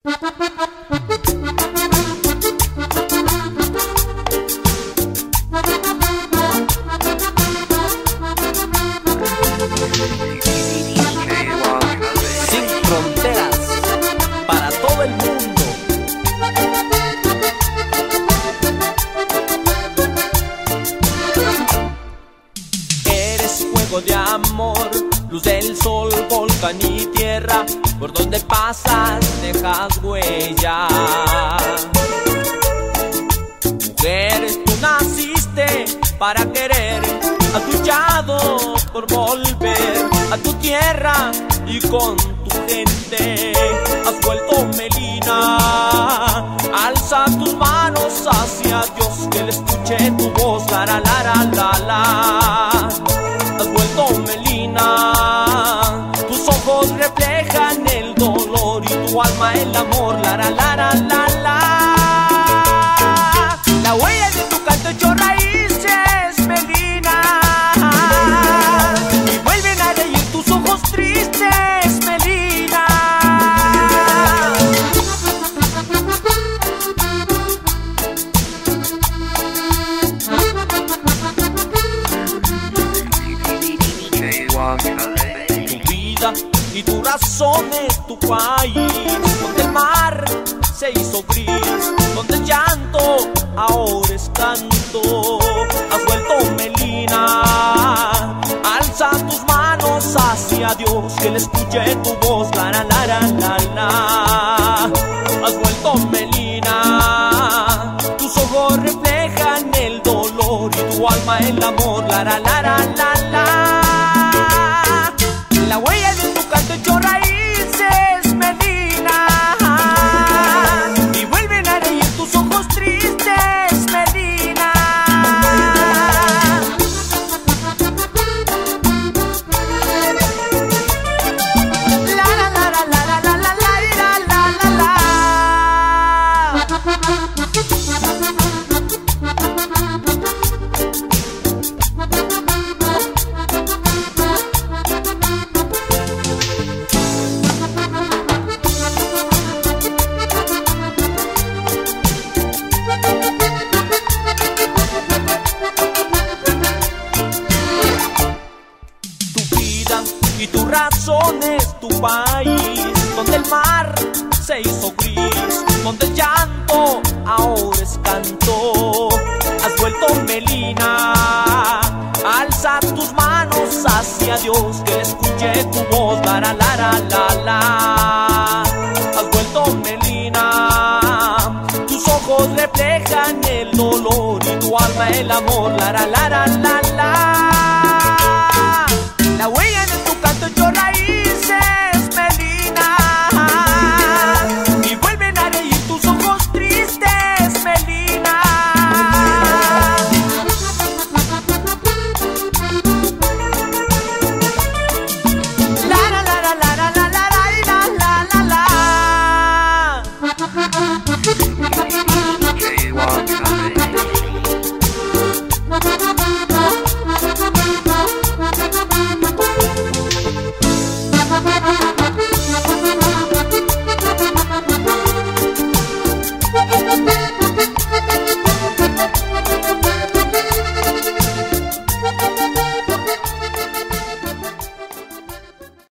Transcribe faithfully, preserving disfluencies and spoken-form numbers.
Sin fronteras, para todo el mundo. Eres fuego de amor, luz del sol, volcán y tierra. Por donde pasas dejas huella. Mujer, tú naciste para querer, has luchado por volver a tu tierra y con tu gente has vuelto Melina. Alza tus manos hacia Dios, que le escuche tu voz, la la la la la la. Has vuelto Melina, tus ojos reflejan el dolor y tu alma el amor, la la la la la la. La huella de tu canto echó raíces, Melina, y vuelven a reír tus ojos tristes, Melina. Tu vida y tu razón es tu país, donde el mar se hizo gris, donde el llanto ahora es canto. Has vuelto Melina, alza tus manos hacia Dios, que le escuche tu voz, la la la la la la. Has vuelto Melina, tus ojos reflejan el dolor y tu alma el amor, la la la la la la. La huella de tu canto echó raíces, Melina, y vuelven a reír tus ojos tristes, Melina. La la la la la la la la la la la la. Y tu razón es tu país, donde el mar se hizo gris, donde el llanto ahora es canto. Has vuelto Melina, alza tus manos hacia Dios, que le escuche tu voz, la la la la la la. Has vuelto Melina, tus ojos reflejan el dolor y tu alma el amor, la la la la la la. La huella de tu canto echó raíces, Melina, y vuelven a reír tus ojos tristes, Melina. La la la la la la la la la la la la.